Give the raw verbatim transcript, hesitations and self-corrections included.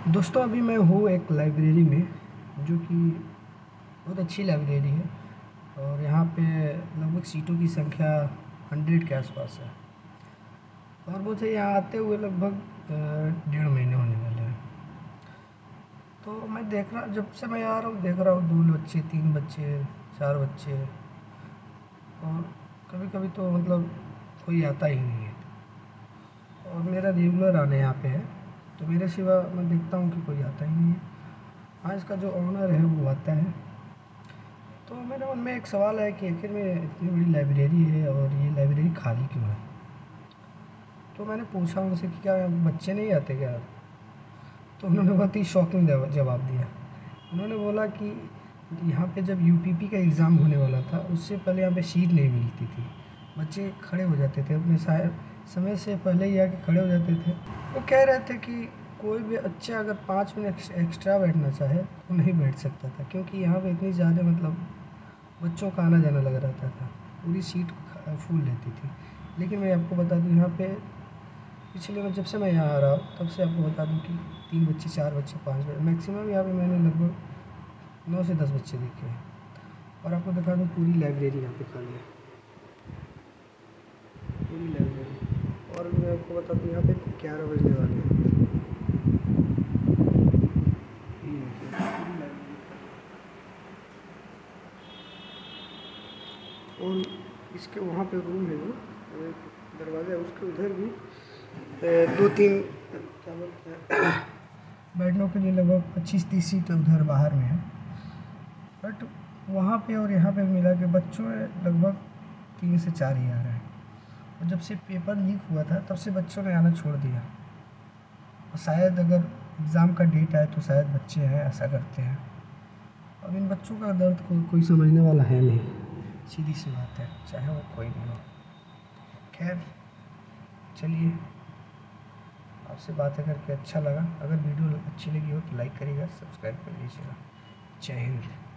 दोस्तों अभी मैं हूँ एक लाइब्रेरी में, जो कि बहुत अच्छी लाइब्रेरी है और यहाँ पे लगभग सीटों की संख्या हंड्रेड के आसपास है और मुझे यहाँ आते हुए लगभग डेढ़ महीने होने वाले हैं। तो मैं देख रहा जब से मैं आ रहा हूँ देख रहा हूँ दो बच्चे, तीन बच्चे, चार बच्चे और कभी कभी तो मतलब कोई आता ही नहीं है और मेरा रेगुलर आना यहाँ पे है, तो मेरे सिवा मैं देखता हूँ कि कोई आता ही नहीं है। हाँ, इसका जो ऑनर है वो आता है। तो मेरे मन में एक सवाल है कि आखिर में इतनी बड़ी लाइब्रेरी है और ये लाइब्रेरी खाली क्यों है। तो मैंने पूछा उनसे कि क्या बच्चे नहीं आते क्या। तो उन्होंने बहुत ही शॉकिंग जवाब दिया। उन्होंने बोला कि यहाँ पे जब यूपीपी का एग्ज़ाम होने वाला था उससे पहले यहाँ पे सीट नहीं मिलती थी, बच्चे खड़े हो जाते थे अपने समय से पहले ही आके खड़े हो जाते थे। वो कह रहे थे कि कोई भी बच्चा अगर पाँच मिनट एक्स्ट्रा बैठना चाहे तो नहीं बैठ सकता था, क्योंकि यहाँ पे इतनी ज़्यादा मतलब बच्चों का आना जाना लगा रहता था, पूरी सीट फुल रहती थी। लेकिन मैं आपको बता दूँ यहाँ पे पिछले में जब से मैं यहाँ आ रहा हूँ तब से आपको बता दूँ कि तीन बच्चे, चार बच्चे, पाँच बच्चे मैक्सिमम यहाँ पे मैंने लगभग नौ से दस बच्चे देखे हैं। और आपको दिखा दूँ पूरी लाइब्रेरी यहाँ पे खाली है, पूरी लाइब्रेरी। और मैं आपको बता दूँ यहाँ पे ग्यारह बजने वाले हैं। और इसके वहाँ पे रूम है जो दरवाज़ा है, उसके उधर भी दो तीन क्या बोलते हैं बैठने के लिए लगभग पच्चीस तीस सीट उधर बाहर में है। बट वहाँ पे और यहाँ पे मिला के बच्चों लगभग तीन से चार ही आ रहे हैं। और जब से पेपर लीक हुआ था तब से बच्चों ने आना छोड़ दिया। और शायद अगर एग्ज़ाम का डेट आए तो शायद बच्चे हैं, ऐसा करते हैं। अब इन बच्चों का दर्द को कोई समझने वाला है नहीं, सीधी सी बात है, चाहे वो कोई भी हो। खैर चलिए, आपसे बातें करके अच्छा लगा। अगर वीडियो अच्छी लगी हो तो लाइक करिएगा, सब्सक्राइब कर लीजिएगा। जय हिंद।